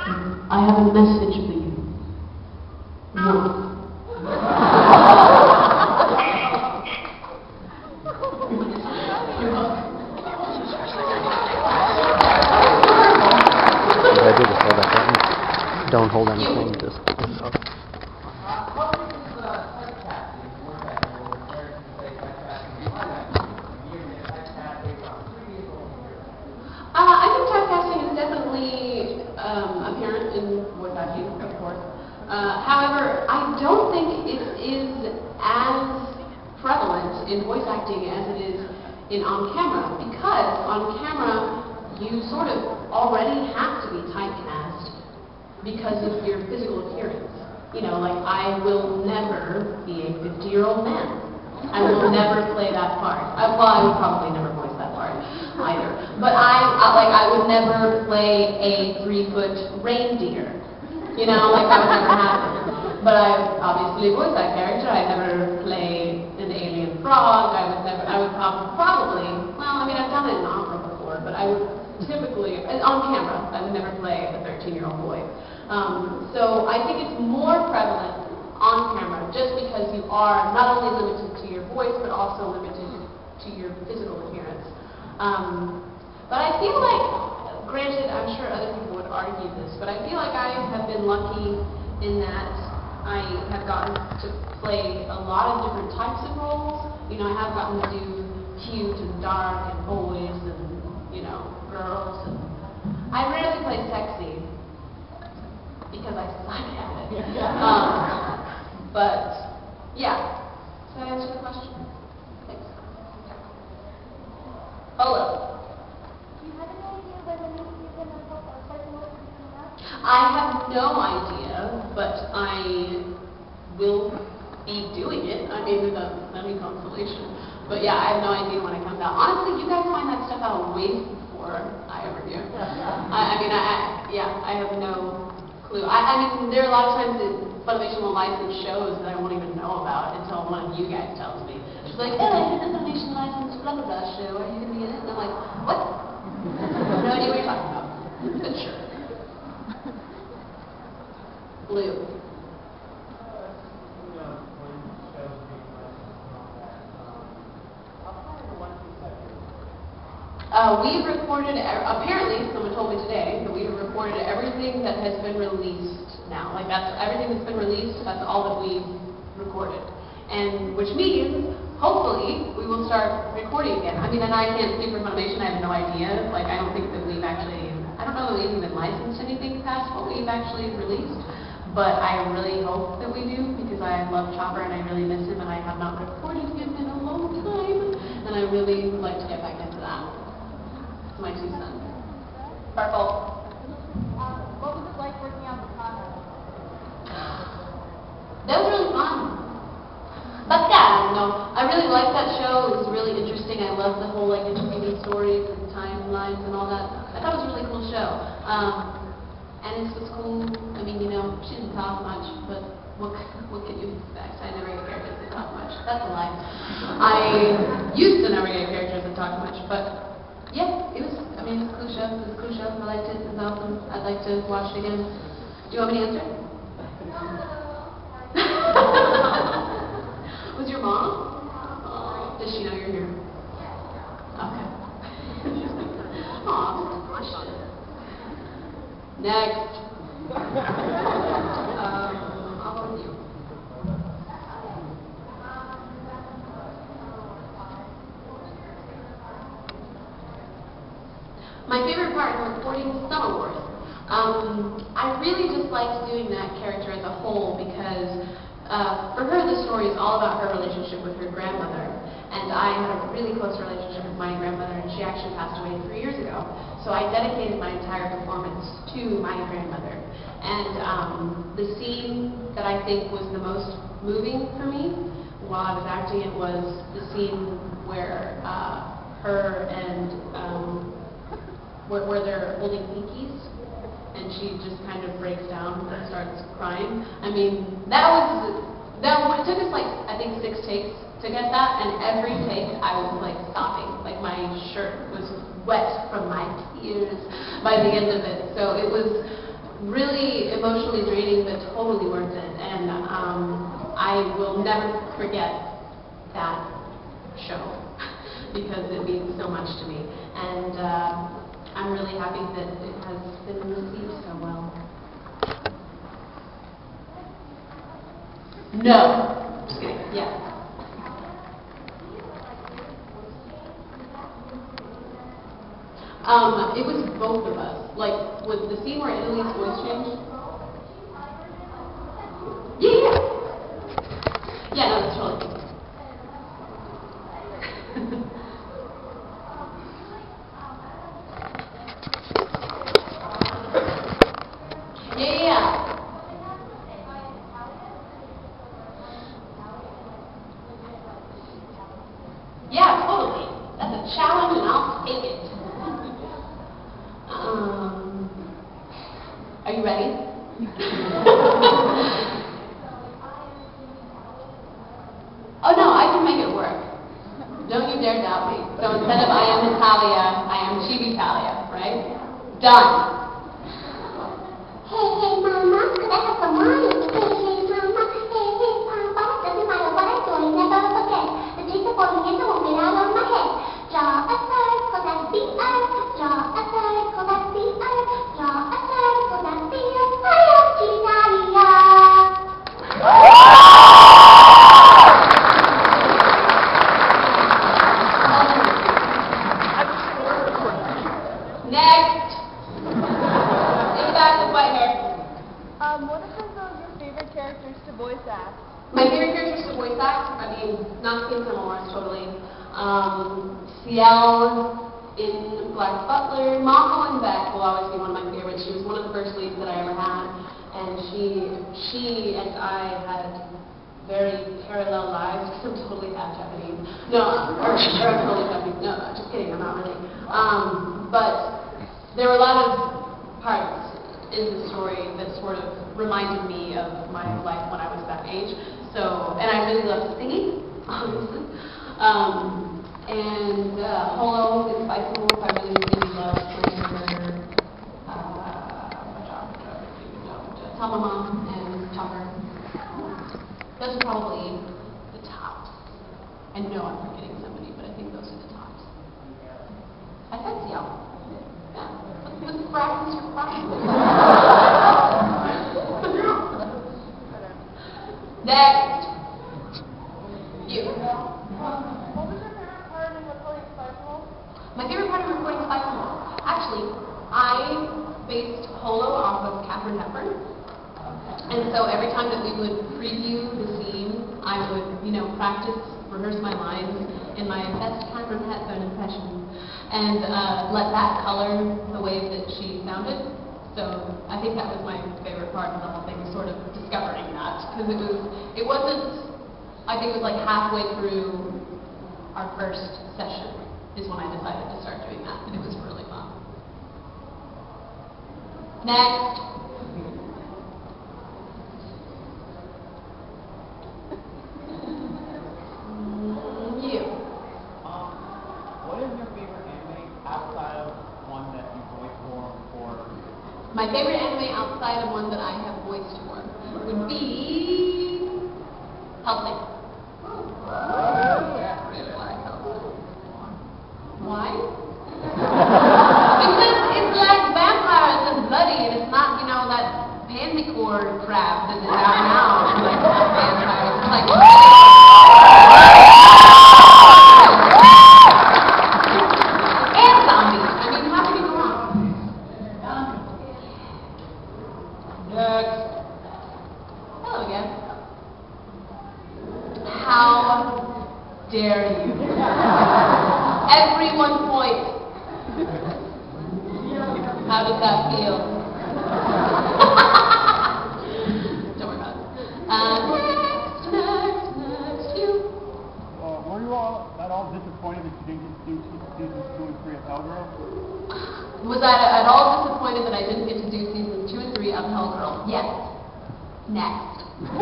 I have a message for you. Wolf. I do just hold that button. Don't hold anything, just. I think typecasting is definitely apparent in voice acting, of course. However, I don't think it is as prevalent in voice acting as it is in on-camera, because on camera you sort of already have to be typecast because of your physical appearance. You know, like, I will never be a 50-year-old man. I will never play that part. Well, I would probably never voice that part either. But I would never play a 3-foot reindeer. You know, like, that would never happen. But I obviously voice that character. I never play an alien frog. I would probably, well, I mean, I've done it in opera before, but I would typically, on camera, I would never play a 13-year-old boy. So I think it's more prevalent on camera, just because you are not only limited to your voice, but also limited to your physical appearance. But I feel like, granted, I'm sure other people would argue this, but I feel like I have been lucky in that I have gotten to play a lot of different types of roles. You know, I have gotten to do cute and dark and boys and, you know, girls. And I rarely play sexy because I suck at it. But, yeah. Did I answer the question? Thanks. Hello. Do you have any idea when the new season of Certain Words is coming out? I have no idea, but I will be doing it. I mean, with a semi-consolation. But yeah, I have no idea when it comes out. Honestly, you guys find that stuff out way before I ever do. I have no clue. I mean, there are a lot of times that Funimation will license shows that I won't even know about until one of you guys tells me. She's like, oh, I did the Funimation licensed blah blah blah show. Are you going to be in it? And I'm like, what? No idea what you're talking about. But sure. Blue. We've recorded, apparently, someone told me today, that we've recorded everything that has been released now. Like, that's everything that's been released, that's all that we've recorded. And which means, hopefully, we will start recording again. I mean, and I can't speak for Funimation, I have no idea. Like, I don't think that we've actually, I don't know that we've even licensed anything past what we've actually released. But I really hope that we do, because I love Chopper and I really miss him, and I have not recorded him in a long time. And I really would like to get back into that. My 2 cents. Purple. What was it like working out with Connor? That was really fun. But yeah, I don't know. I really liked that show. It was really interesting. I loved the whole, like, interweaving stories and timelines and all that. I thought it was a really cool show. And it was cool. I mean, you know, she didn't talk much, but what can you expect? I never get characters that talk much. That's a lie. I used to never get characters that talk much, but yeah, it was a cool show. It was a cool show. I liked it. It was awesome. I'd like to watch it again. Do you want me to answer? Was your mom? Oh, does she know you're here? Okay. Aw, good question. Next. How about you? My favorite part of recording Summer Wars. I really just liked doing that character as a whole because for her the story is all about her relationship with her grandmother. And I had a really close relationship with my grandmother, and she actually passed away 3 years ago. So I dedicated my entire performance to my grandmother. And the scene that I think was the most moving for me while I was acting it was the scene where her and where they're holding pinkies, and she just kind of breaks down and starts crying. I mean, it took us like, I think 6 takes to get that, and every take I was like sobbing, like my shirt was wet from my tears by the end of it. So it was really emotionally draining, but totally worth it. And I will never forget that show because it means so much to me. And I'm really happy that it has been received so well. No. Just kidding. Yeah. It was both of us. Like, with the scene where Italy's voice changed. Yeah. Yeah, no, that's totally. Yeah. Yeah, totally. That's a challenge and I'll take it. Are you ready? Oh no, I can make it work. Don't you dare doubt me. So instead of I am Italia, I am Chivitalia, right? Done. Hey, hey, Mama, could I have some wine? Hey, hey, Mama, hey, hey, Papa, doesn't matter what I do, I never forget. The teacher for me is the one get out of my head. Draw a circle, that's the earth. Draw a circle, that's the earth. Draw a circle, that's the earth. I am Chivitalia. Next. In the back with white hair. What are some of your favorite characters to voice act? My favorite characters to voice act, I mean, not King Morris, totally. Ciel in Black Butler. Mako and Beck will always be one of my favorites. She was one of the first leads that I ever had, and she and I had very parallel lives because I'm totally half Japanese. No, or I'm totally Japanese. No, just kidding. I'm not really. But there were a lot of parts in the story that sort of reminded me of my life when I was that age. So, and I really love singing, obviously. And Holo is Spicy Wolf. I really, really love playing her. Tell my mom and Tucker. Those are probably the tops. And no, I'm forgetting somebody, but I think those are the tops. I said Ciel. Yeah. Let's practice your practice. Next. You. What was your favorite part in recording Spice Wolf? My favorite part of recording Spice Wolf. Actually, I based Holo off of Katharine Hepburn. And so every time that we would preview the scene, I would, practice, rehearse my lines in my best Katharine Hepburn impression, and let that color the way that she sounded. So I think that was my favorite part of the whole thing, sort of discovering that, because it wasn't, I think it was like halfway through our first session is when I decided to start doing that, and it was really fun. Next. What is your favorite anime outside of one that you voiced for? My favorite anime outside of one that I have voiced for would be Hellsing. Why? Because it's like vampires and bloody, and it's not, that pandicore crap that is out now. It's like vampires. It's like and zombies. I mean, how can you go wrong? Next. Hello again. How dare you? Every 1 point. How does that feel? Don't worry about it. Next, you. Were you all at all disappointed that you didn't get to do seasons 2 and 3 of Hellgirl? Was I at all disappointed that I didn't get to do seasons 2 and 3 of Hellgirl? Yes. Next.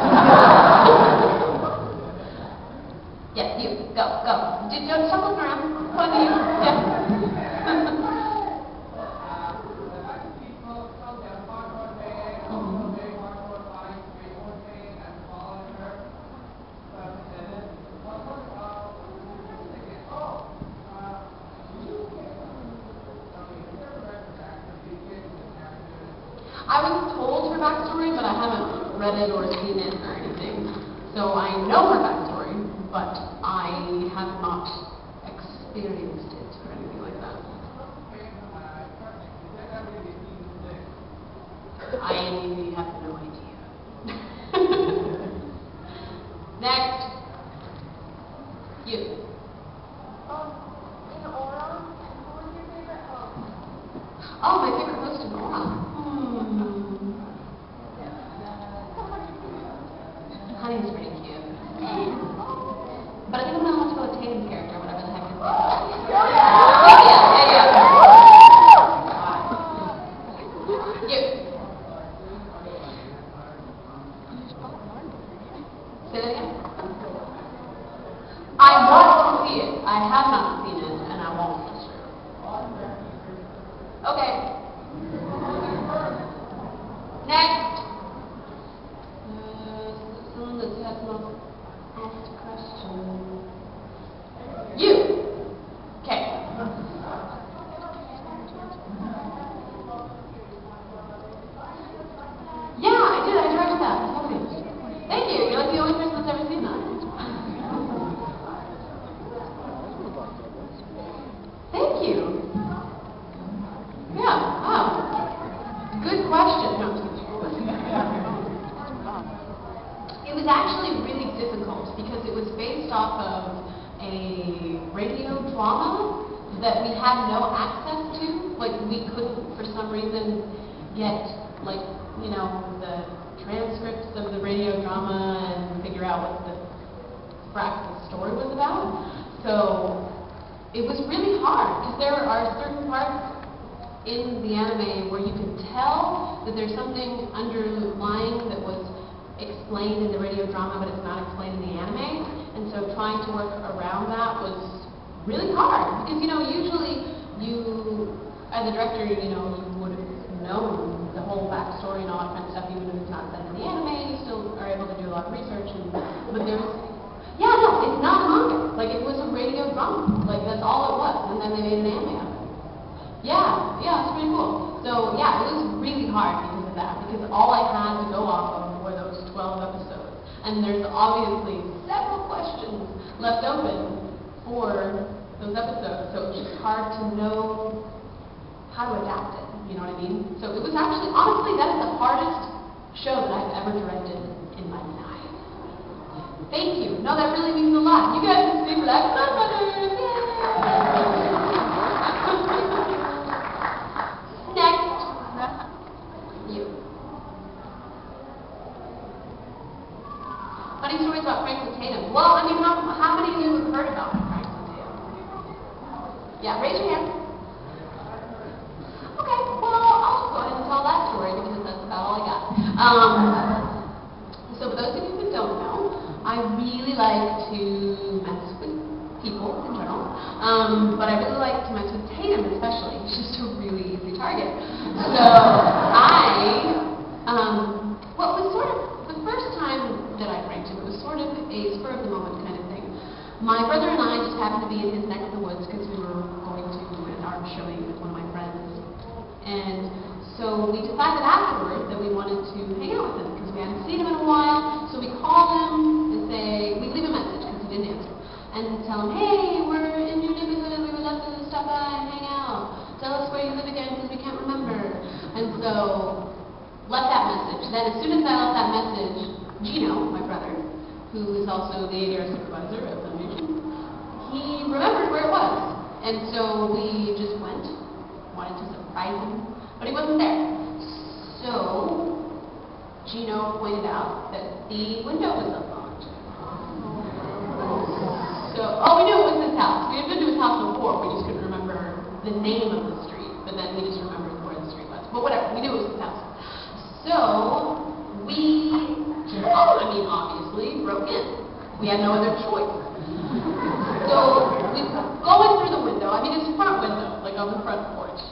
Yes, you. Go. Don't stop looking around. Come on, you. Yeah. I was told her backstory, but I haven't read it or seen it or anything. So I know her backstory, but I have not experienced it or anything like that. I have no idea. Next. You. In Aura, who was your favorite host? Oh, my favorite host in Aura. Honey's pretty cute. But I think I'm gonna have to go with Tatum's character, whatever the heck his name is. Yeah. You. Say that again? I want to see it. I have not seen it, and I won't for sure. Okay. Next. Someone that's had the most asked question. You. Okay. Yeah, I did. I directed that. Okay. Thank you. You're like the only person that's ever seen that. Thank you. Yeah, wow. Good question. No, I'm just kidding. It was actually really difficult because it was based off of a radio drama that we had no access to. Like, we couldn't, for some reason, get, like, you know, the transcripts of the radio drama and figure out what the story was about. So it was really hard because there are certain parts in the anime where you can tell that there's something underlying that was explained in the radio drama, but it's not explained in the anime. And so trying to work around that was really hard because, you know, usually you, as a director, you know, you would have known the whole backstory and all that kind of stuff, even if it's not said in the anime, you still are able to do a lot of research. But there's, yeah, no, it's not manga. Like, it was a radio drama. Like, that's all it was. And then they made an anime of it. Yeah, it's pretty cool. So, yeah, it was really hard because of that, because all I had to go off of were those 12 episodes. And there's obviously several questions left open for those episodes, so it was just hard to know how to adapt it, you know what I mean? So it was actually, honestly, that is the hardest show that I've ever directed in my life. Thank you. No, that really means a lot. You guys can see for that. Next. You. Funny stories about Frank and Tatum. Well, I mean, how many of you have heard about Frank and Tatum? Yeah, raise your hand. Okay, well, I'll just go ahead and tell that story because that's about all I got. So for those of you who don't know, I really like to mess with people in general, but I really like to mess with Tatum especially. She's just a really easy target. So well, it was sort of, the first time that I pranked him, it was sort of a spur of the moment kind of thing. My brother and I just happened to be in his neck of the woods because we were going to an art showing with one of my friends. And so we decided afterwards that we wanted to hang out with him because we hadn't seen him in a while. So we called him and we leave a message because he didn't answer. And tell him, hey, we're in your neighborhood, we would love to stop by and hang out. Tell us where you live again because we can't remember. And so, left that message. Then as soon as I left that message, Gino, my brother, who is also the ADR supervisor of the region, he remembered where it was. And so we just went, wanted to surprise him, but he wasn't there. So Gino pointed out that the window was unlocked. So, we knew it was his house. We had been to his house before, we just couldn't remember the name of the street, but then we just remembered where the street was. But whatever, we knew it was his house. So we, obviously broke in. We had no other choice. So we going through the window, it's a front window, like on the front porch.